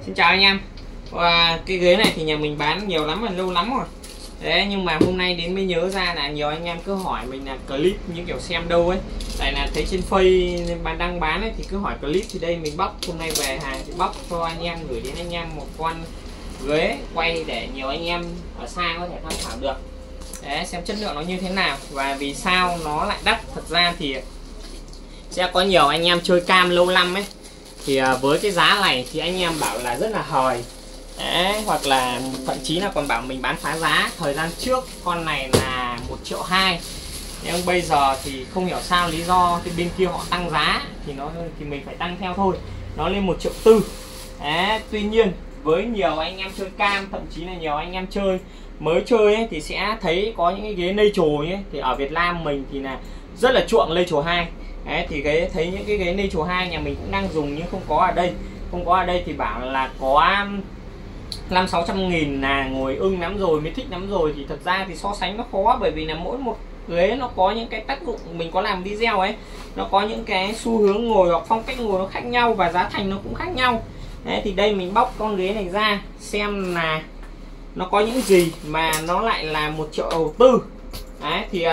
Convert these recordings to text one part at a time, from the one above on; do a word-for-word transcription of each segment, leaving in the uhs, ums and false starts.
Xin chào anh em. Và cái ghế này thì nhà mình bán nhiều lắm rồi, lâu lắm rồi. Đấy, nhưng mà hôm nay đến mới nhớ ra là nhiều anh em cứ hỏi mình là clip những kiểu xem đâu ấy. Tại là thấy trên Face bán đang bán ấy thì cứ hỏi clip, thì đây mình bóc hôm nay về hàng thì bóc cho anh em, gửi đến anh em một con ghế quay để nhiều anh em ở xa có thể tham khảo được. Đấy, xem chất lượng nó như thế nào và vì sao nó lại đắt. Thật ra thì sẽ có nhiều anh em chơi cam lâu năm ấy, thì với cái giá này thì anh em bảo là rất là hời. Đấy, hoặc là thậm chí là còn bảo mình bán phá giá. Thời gian trước con này là một triệu hai, nhưng bây giờ thì không hiểu sao lý do cái bên kia họ tăng giá thì nó thì mình phải tăng theo thôi, nó lên một triệu tư. Đấy, tuy nhiên với nhiều anh em chơi cam, thậm chí là nhiều anh em chơi mới chơi ấy, thì sẽ thấy có những cái ghế Nature ấy, thì ở Việt Nam mình thì là rất là chuộng Nature hai. Đấy, thì cái thấy những cái ghế Nature hai nhà mình cũng đang dùng nhưng không có ở đây. Không có ở đây thì bảo là có năm sáu trăm nghìn là ngồi ưng lắm rồi, mới thích lắm rồi. Thì thật ra thì so sánh nó khó, bởi vì là mỗi một ghế nó có những cái tác dụng. Mình có làm video ấy, nó có những cái xu hướng ngồi hoặc phong cách ngồi nó khác nhau và giá thành nó cũng khác nhau. Đấy, thì đây mình bóc con ghế này ra xem là nó có những gì mà nó lại là một triệu đầu tư. Đấy thì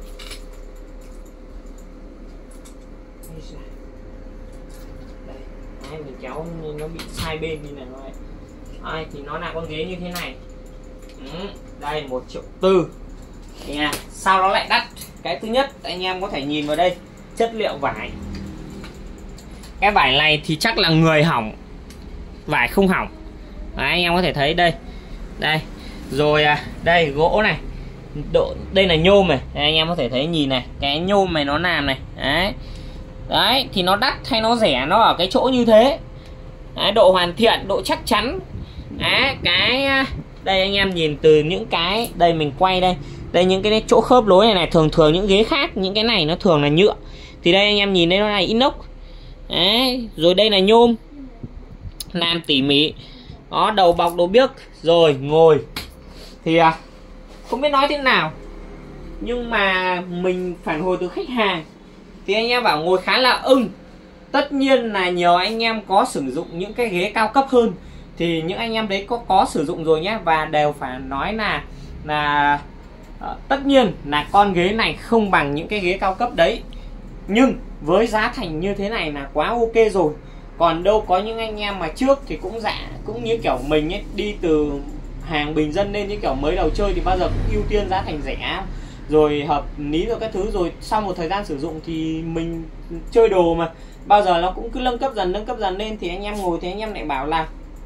Đấy, mình kéo nó bị sai bên như này rồi. Đấy, thì nó là con ghế như thế này. Ừ, đây một triệu tư. Thì à, sao nó lại đắt? Cái thứ nhất anh em có thể nhìn vào đây, chất liệu vải. Cái vải này thì chắc là người hỏng, vải không hỏng. Đấy, anh em có thể thấy đây. Đây. Rồi à, đây gỗ này. Độ đây là nhôm này. Đây, anh em có thể thấy nhìn này, cái nhôm này nó làm này. Đấy. Đấy, thì nó đắt hay nó rẻ nó ở cái chỗ như thế. Đấy, độ hoàn thiện, độ chắc chắn. Đấy, cái đây anh em nhìn từ những cái đây mình quay đây. Đây những cái chỗ khớp nối này này, thường thường những ghế khác những cái này nó thường là nhựa. Thì đây anh em nhìn đây nó là inox. Đấy, rồi đây là nhôm. Làm tỉ mỉ. Đó, đầu bọc đầu biếc, rồi ngồi. Thì à, không biết nói thế nào, nhưng mà mình phản hồi từ khách hàng thì anh em bảo ngồi khá là ưng. Tất nhiên là nhiều anh em có sử dụng những cái ghế cao cấp hơn, thì những anh em đấy có có sử dụng rồi nhé, và đều phải nói là là uh, tất nhiên là con ghế này không bằng những cái ghế cao cấp đấy, nhưng với giá thành như thế này là quá ok rồi. Còn đâu có những anh em mà trước thì cũng dạ cũng như kiểu mình ấy, đi từ hàng bình dân lên những kiểu mới đầu chơi thì bao giờ cũng ưu tiên giá thành rẻ rồi hợp lý rồi các thứ, rồi sau một thời gian sử dụng thì mình chơi đồ mà bao giờ nó cũng cứ nâng cấp dần nâng cấp dần lên, thì anh em ngồi thì anh em lại bảo là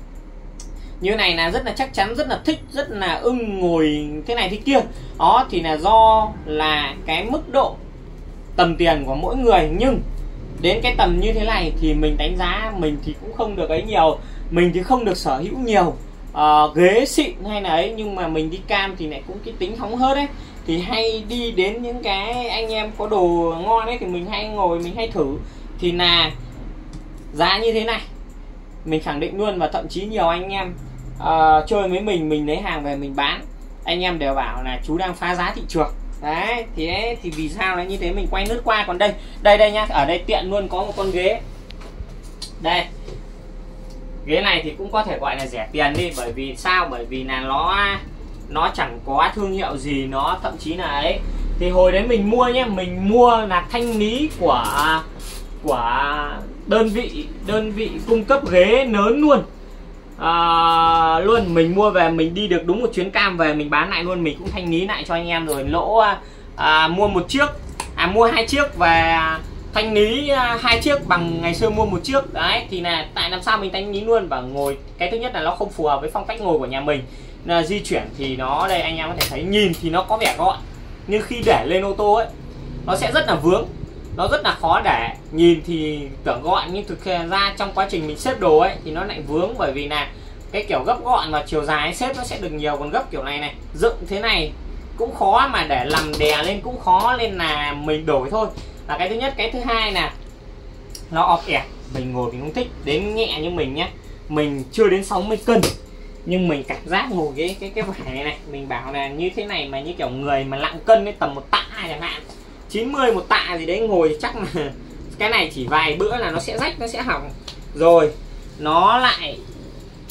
như này là rất là chắc chắn, rất là thích, rất là ưng ngồi thế này thế kia. Đó thì là do là cái mức độ tầm tiền của mỗi người, nhưng đến cái tầm như thế này thì mình đánh giá mình thì cũng không được ấy nhiều. Mình thì không được sở hữu nhiều uh, ghế xịn hay là ấy, nhưng mà mình đi cam thì lại cũng cái tính hóng hớt ấy, thì hay đi đến những cái anh em có đồ ngon ấy thì mình hay ngồi mình hay thử. Thì là giá như thế này mình khẳng định luôn, và thậm chí nhiều anh em uh, chơi với mình, mình lấy hàng về mình bán, anh em đều bảo là chú đang phá giá thị trường. Đấy, thì ấy, thì vì sao là như thế mình quay lướt qua. Còn đây, đây đây nhá, ở đây tiện luôn có một con ghế. Đây. Ghế này thì cũng có thể gọi là rẻ tiền đi, bởi vì sao? Bởi vì là nó nó chẳng có thương hiệu gì, nó thậm chí là ấy. Thì hồi đấy mình mua nhé, mình mua là thanh lý của của đơn vị đơn vị cung cấp ghế lớn luôn. À, luôn mình mua về mình đi được đúng một chuyến cam về mình bán lại luôn, mình cũng thanh lý lại cho anh em rồi. Lỗ à, mua một chiếc à mua hai chiếc và thanh lý hai chiếc bằng ngày xưa mua một chiếc. Đấy thì là tại làm sao mình thanh lý luôn. Và ngồi cái thứ nhất là nó không phù hợp với phong cách ngồi của nhà mình, là di chuyển thì nó đây anh em có thể thấy, nhìn thì nó có vẻ gọn nhưng khi để lên ô tô ấy nó sẽ rất là vướng, nó rất là khó để. Nhìn thì tưởng gọn nhưng thực ra trong quá trình mình xếp đồ ấy thì nó lại vướng, bởi vì là cái kiểu gấp gọn và chiều dài xếp nó sẽ được nhiều, còn gấp kiểu này này dựng thế này cũng khó, mà để làm đè lên cũng khó, nên là mình đổi thôi. Là cái thứ nhất. Cái thứ hai là nó ọp ẹp, mình ngồi mình không thích. Đến nhẹ như mình nhé, mình chưa đến sáu mươi cân nhưng mình cảm giác ngồi cái cái cái vải này này, mình bảo là như thế này mà như kiểu người mà nặng cân ấy, tầm một tạ chẳng hạn, chín mươi một tạ gì đấy, ngồi chắc là cái này chỉ vài bữa là nó sẽ rách, nó sẽ hỏng. Rồi nó lại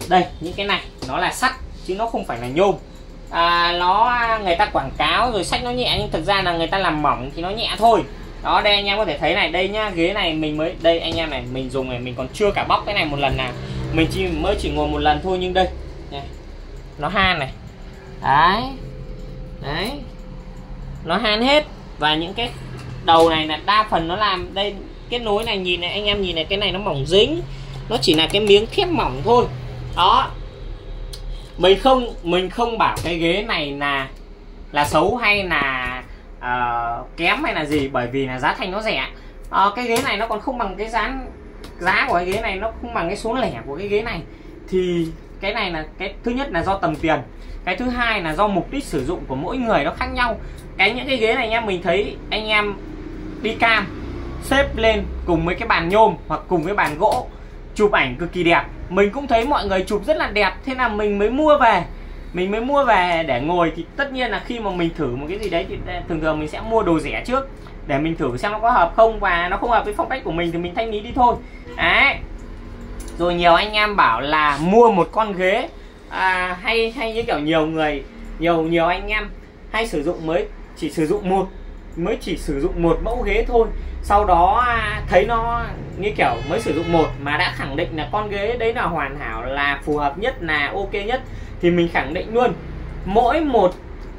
đây những cái này nó là sắt chứ nó không phải là nhôm. À, nó người ta quảng cáo rồi sách nó nhẹ nhưng thực ra là người ta làm mỏng thì nó nhẹ thôi. Đó, đây anh em có thể thấy này, đây nhá, ghế này mình mới đây anh em này, mình dùng này mình còn chưa cả bóc cái này một lần nào, mình chỉ mới chỉ ngồi một lần thôi, nhưng đây này, nó han này, đấy đấy, nó han hết. Và những cái đầu này là đa phần nó làm đây kết nối này, nhìn này anh em nhìn này, cái này nó mỏng dính, nó chỉ là cái miếng thép mỏng thôi. Đó, mình không mình không bảo cái ghế này là là xấu hay là uh, kém hay là gì, bởi vì là giá thành nó rẻ. Uh, cái ghế này nó còn không bằng cái giá giá của cái ghế này, nó không bằng cái số lẻ của cái ghế này. Thì cái này là cái thứ nhất là do tầm tiền, cái thứ hai là do mục đích sử dụng của mỗi người nó khác nhau. Cái những cái ghế này nha, mình thấy anh em đi cam xếp lên cùng với cái bàn nhôm hoặc cùng với bàn gỗ chụp ảnh cực kỳ đẹp, mình cũng thấy mọi người chụp rất là đẹp, thế là mình mới mua về mình mới mua về để ngồi. Thì tất nhiên là khi mà mình thử một cái gì đấy thì thường thường mình sẽ mua đồ rẻ trước để mình thử xem nó có hợp không, và nó không hợp với phong cách của mình thì mình thanh lý đi thôi. Đấy. Rồi nhiều anh em bảo là mua một con ghế à, hay hay như kiểu nhiều người nhiều nhiều anh em hay sử dụng mới chỉ sử dụng một mới chỉ sử dụng một mẫu ghế thôi, sau đó thấy nó như kiểu mới sử dụng một mà đã khẳng định là con ghế đấy là hoàn hảo, là phù hợp nhất, là ok nhất. Thì mình khẳng định luôn, mỗi một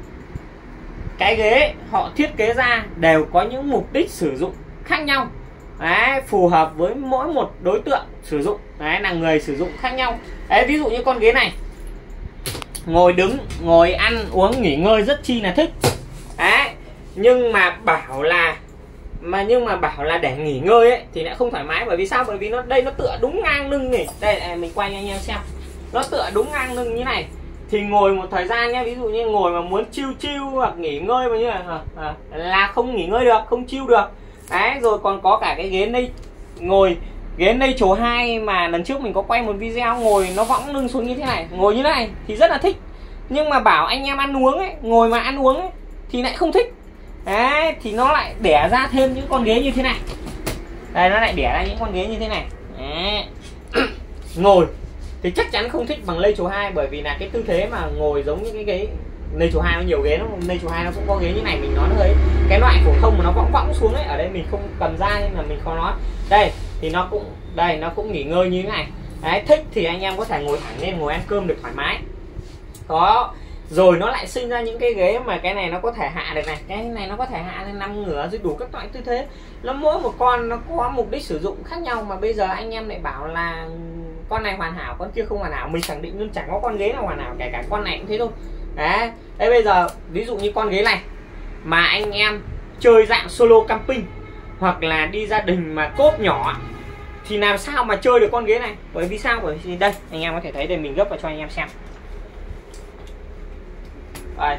cái ghế họ thiết kế ra đều có những mục đích sử dụng khác nhau. Đấy, phù hợp với mỗi một đối tượng sử dụng, đấy là người sử dụng khác nhau. Đấy, ví dụ như con ghế này ngồi đứng, ngồi ăn uống nghỉ ngơi rất chi là thích. Đấy, nhưng mà bảo là mà nhưng mà bảo là để nghỉ ngơi ấy thì lại không thoải mái. Bởi vì sao? Bởi vì nó đây nó tựa đúng ngang lưng này, đây mình quay cho anh em xem, nó tựa đúng ngang lưng như này. Thì ngồi một thời gian nhé, ví dụ như ngồi mà muốn chill chill hoặc nghỉ ngơi mà như là à, là không nghỉ ngơi được, không chill được. Đấy, rồi còn có cả cái ghế này, ngồi ghế này chỗ hai mà lần trước mình có quay một video ngồi nó võng lưng xuống như thế này, ngồi như thế này thì rất là thích. Nhưng mà bảo anh em ăn uống ấy, ngồi mà ăn uống ấy thì lại không thích. Đấy, thì nó lại đẻ ra thêm những con ghế như thế này. Đây, nó lại đẻ ra những con ghế như thế này. Đấy. Ngồi thì chắc chắn không thích bằng Lê Chùa hai, bởi vì là cái tư thế mà ngồi giống như cái ghế Lê Chùa hai nó nhiều ghế lắm. Lê Chùa hai nó cũng có ghế như này, mình nói nó hơi cái loại phổ thông mà nó võng võng xuống ấy, ở đây mình không cầm ra nên là mình khó nói. Đây thì nó cũng đây nó cũng nghỉ ngơi như thế này. Đấy, thích thì anh em có thể ngồi thẳng lên, ngồi ăn cơm được thoải mái. Đó. Rồi nó lại sinh ra những cái ghế mà cái này nó có thể hạ được này, cái này nó có thể hạ lên năm ngửa, rồi đủ các loại tư thế. Nó mỗi một con nó có mục đích sử dụng khác nhau, mà bây giờ anh em lại bảo là con này hoàn hảo, con kia không hoàn hảo. Mình khẳng định luôn chẳng có con ghế nào hoàn hảo, kể cả con này cũng thế thôi. Đấy, đây bây giờ ví dụ như con ghế này mà anh em chơi dạng solo camping hoặc là đi gia đình mà cốp nhỏ thì làm sao mà chơi được con ghế này? Bởi vì sao? Bởi vì đây anh em có thể thấy, đây mình gấp vào cho anh em xem. Đây.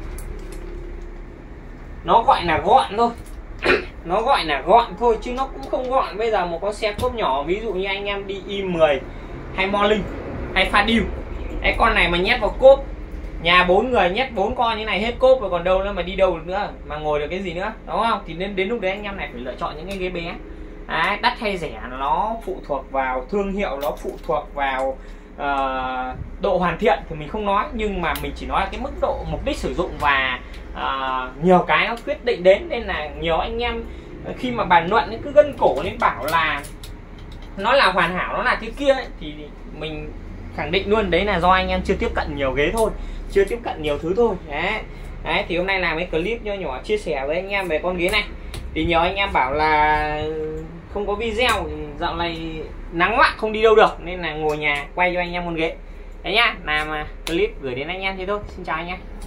Nó gọi là gọn thôi. Nó gọi là gọn thôi chứ nó cũng không gọn. Bây giờ một con xe cốp nhỏ, ví dụ như anh em đi i mười hay Morning hay Fadil, cái con này mà nhét vào cốp, nhà bốn người nhét bốn con như này hết cốp rồi còn đâu nữa mà đi đâu được nữa, mà ngồi được cái gì nữa, đúng không? Thì nên đến lúc đấy anh em này phải lựa chọn những cái ghế bé. Đấy, đắt hay rẻ nó phụ thuộc vào thương hiệu, nó phụ thuộc vào uh, độ hoàn thiện thì mình không nói, nhưng mà mình chỉ nói là cái mức độ mục đích sử dụng và uh, nhiều cái nó quyết định đến. Nên là nhiều anh em khi mà bàn luận cứ gân cổ lên bảo là nó là hoàn hảo, nó là thế kia ấy, thì mình khẳng định luôn đấy là do anh em chưa tiếp cận nhiều ghế thôi, chưa tiếp cận nhiều thứ thôi. Đấy. Đấy, thì hôm nay làm cái clip nho nhỏ chia sẻ với anh em về con ghế này. Thì nhiều anh em bảo là không có video, thì dạo này nắng quá không đi đâu được nên là ngồi nhà quay cho anh em con ghế. Đấy nhá, làm clip gửi đến anh em thế thôi. Xin chào anh em.